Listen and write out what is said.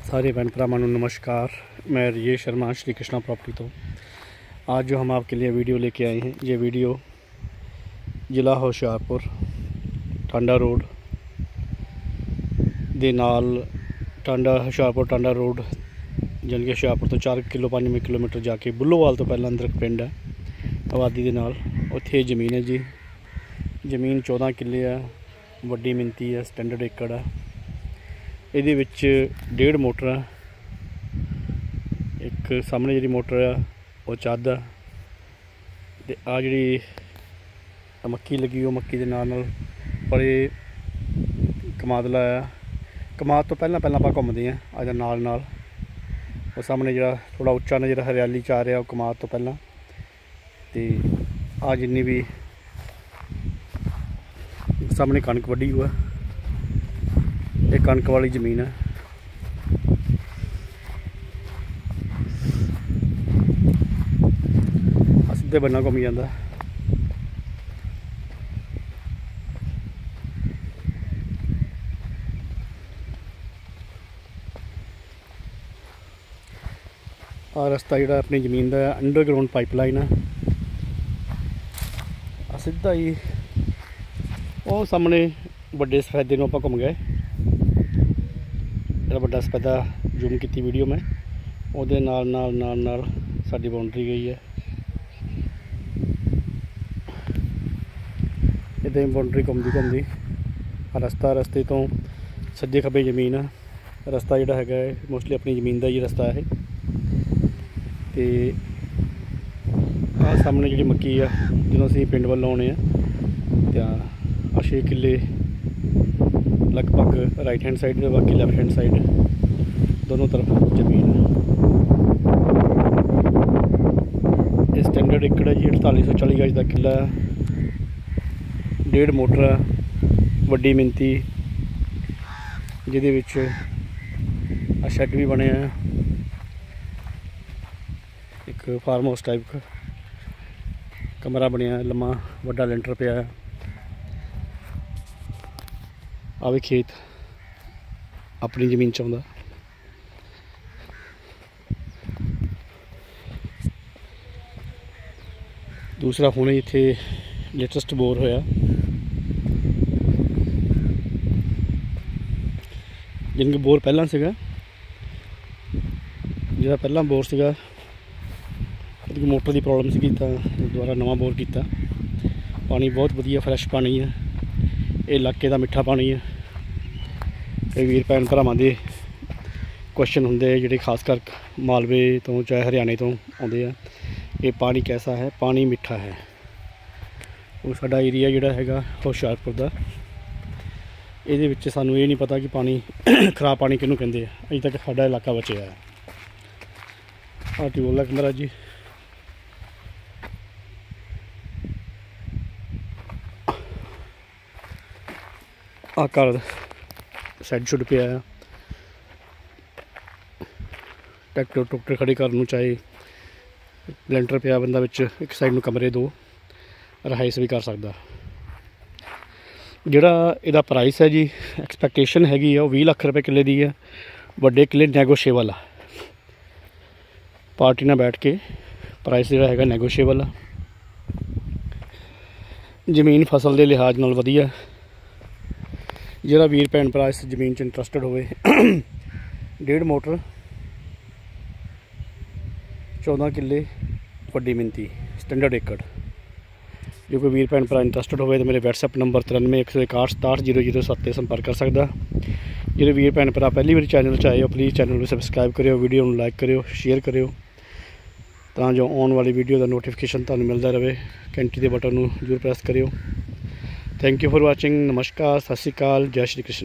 सारे भैन भरावां नूं नमस्कार। मैं राजेश शर्मा श्री कृष्णा प्रॉपर्टी तो आज जो हम आपके लिए वीडियो लेके आए हैं, ये वीडियो ज़िला होशियारपुर टांडा रोड दे नाल होशियारपुर टांडा रोड जानी कि होशियारपुर तो 4 किलोमीटर जाके बुल्लोवाल तो पहला अंदर पिंड है आबादी के नाल, उत्थे जमीन है जी। जमीन 14 किले है, वड्डी मिनती है, स्टैंडर्ड एकड़ है। ये 1.5 मोटर है, एक सामने जी मोटर है वो चद है, आ जी मक्की लगी वो मक्की के नाल पर ये कमाद लाया। कमाद तो पहला आप घूमते हैं अज नाल वो सामने जो थोड़ा उच्चा ने जो हरियाली च आ रहा वो कमाद तो पहला। तो आ जिन्नी भी सामने कणक वड्डी हुआ, ये कणक वाली जमीन है। सीधे बन्ना घूमी जाता आ रस्ता जो अपनी जमीन का अंडरग्राउंड पाइपलाइन है। सीधा ही वो सामने बड़े सफेदे में आप घूम गए, बड़ा सफेदा जूम की वीडियो में वो नाल साडी बाउंड्री गई है। इदा ही बाउंड्री घूमती रस्ते तो सज्जे खब्बे जमीन है। रस्ता जोड़ा है मोस्टली अपनी जमीन का ही रस्ता है। तो आ सामने जी मक्की है जो असी पिंड वालों आने तो 6 किले लगभग राइट हैंड साइड में, बाकी लैफ्ट हैंड साइड दोनों तरफ जमीन है। ये स्टैंडर्ड एकड़ है जी, 4840 गज का किला है, 1.5 मोटर है, वड्डी मिनती जिहदे शैड भी बने हैं, एक फार्म हाउस टाइप का कमरा बनया लम्मा वड्डा लेंटर पिया है। आ भी खेत अपनी जमीन च आउंदा। दूसरा हुणे इत्थे लेटेस्ट बोर होया, जिनके बोर पहला सीगा, जो पहला बोर सीगा मोटर की प्रॉब्लम सी, दोबारा नवा बोर किया। पानी बहुत वधिया फ्रैश पानी है, ये इलाके का मिठा पानी है। कई वीर भैन भरावां दे क्वेश्चन होंदे जिहड़े खास कर मालवे तो चाहे हरियाणे तो आउंदे आ, ये पानी कैसा है? पानी मिठा है। वो साडा एरिया जिहड़ा हैगा होशियारपुर दा, इहदे विच सानूं ये नहीं पता कि पानी खराब पानी किहनूं कहिंदे आ। अजे तक साडा इलाका बचिआ है। आ ट्यूबवैल कमरा जी, आ घर सैड शुड पे आया, ट्रैक्टर खड़े करने चाहे लेंटर पिया बंदा विच, एक साइड में कमरे 2 रहाइश भी कर सकता। जिहड़ा इहदा प्राइस है जी, एक्सपैक्टेशन हैगी है वो 20 लाख रुपए किले की है। वड्डे किले नैगोशिएबल आ, पार्टी नाल बैठ के प्राइस जिहड़ा हैगा नैगोशिएबल आ। जमीन फसल के लिहाज नाल वधिया। जिहड़ा वीर भैन भरा इस जमीन च इंटरस्टड होवे 1.5 मोटर 14 किले वड्डी मिनती स्टैंडर्ड एकड़, जो कोई वीर भैन भरा इंटरस्टड होवे तो मेरे WhatsApp नंबर 93 161 67 007 संपर्क कर सकता। जो वीर भैन भरा पहली बार चैनल च आए हो प्लीज़ चैनल को सबसक्राइब करियो, वीडियो को लाइक करियो, शेयर करियो, तो जो आने वाली वीडियो का नोटिफिकेशन तुहानूं मिलता रहे। घंटी के बटन को जरूर प्रेस करियो। Thank you for watching. नमस्कार, सत श्री अकाल, जय श्री कृष्ण।